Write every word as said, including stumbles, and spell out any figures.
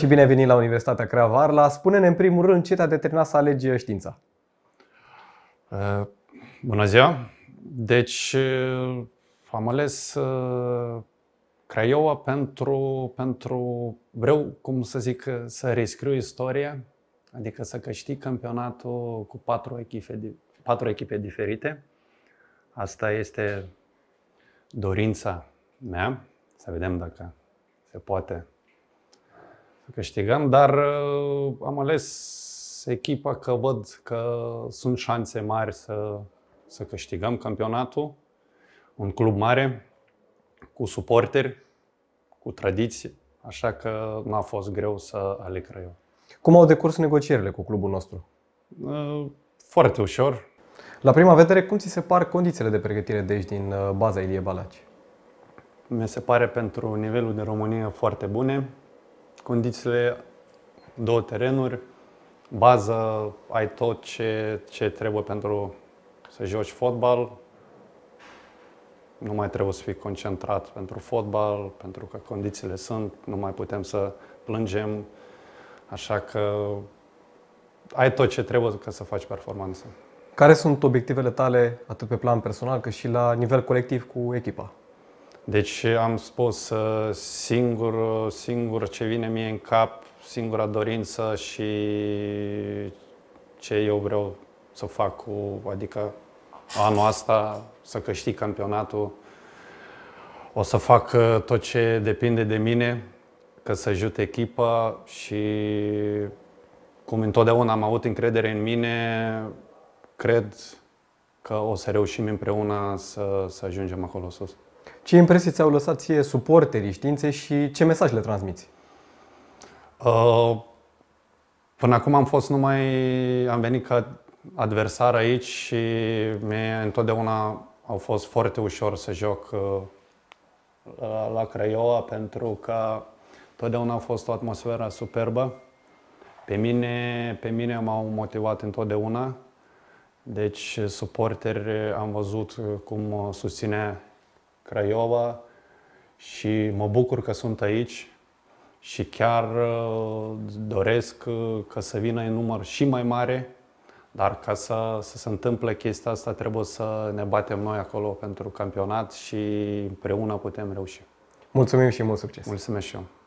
Și bine ai venit la Universitatea Craiova-Arla. Spune-ne în primul rând ce te-a determinat să alegi știința. Uh, bună ziua! Deci uh, am ales uh, Craiova pentru, pentru, vreau, cum să zic, să rescriu istoria, adică să câștig campionatul cu patru echipe, patru echipe diferite. Asta este dorința mea, să vedem dacă se poate să câștigăm, dar uh, am ales echipa că văd că sunt șanse mari să, să câștigăm campionatul. Un club mare, cu suporteri, cu tradiție, așa că n-a fost greu să aleg Craiova. Cum au decurs negocierile cu clubul nostru? Uh, foarte ușor. La prima vedere, cum ți se par condițiile de pregătire de aici din baza Ilie Balaci? Mi se pare pentru nivelul de România foarte bune. Condițiile, două terenuri, bază, ai tot ce, ce trebuie pentru să joci fotbal. Nu mai trebuie să fii concentrat pentru fotbal, pentru că condițiile sunt, nu mai putem să plângem, așa că ai tot ce trebuie ca să faci performanță. Care sunt obiectivele tale, atât pe plan personal, cât și la nivel colectiv cu echipa? Deci am spus, singur, singur ce vine mie în cap, singura dorință și ce eu vreau să fac cu, adică anul ăsta, să câștig campionatul. O să fac tot ce depinde de mine, ca să ajut echipa și cum întotdeauna am avut încredere în mine, cred că o să reușim împreună să, să ajungem acolo sus. Ce impresii ți-au lăsat ție suporterii științei și ce mesaj le transmiți? Uh, până acum am fost numai, am venit ca adversar aici și mie întotdeauna au fost foarte ușor să joc uh, la, la Craiova pentru că întotdeauna a fost o atmosferă superbă. Pe mine, pe mine m-au motivat întotdeauna. Deci suporteri am văzut cum susține Craiova și mă bucur că sunt aici și chiar doresc ca să vină în număr și mai mare, dar ca să, să se întâmple chestia asta trebuie să ne batem noi acolo pentru campionat și împreună putem reuși. Mulțumim și mult succes! Mulțumesc și eu!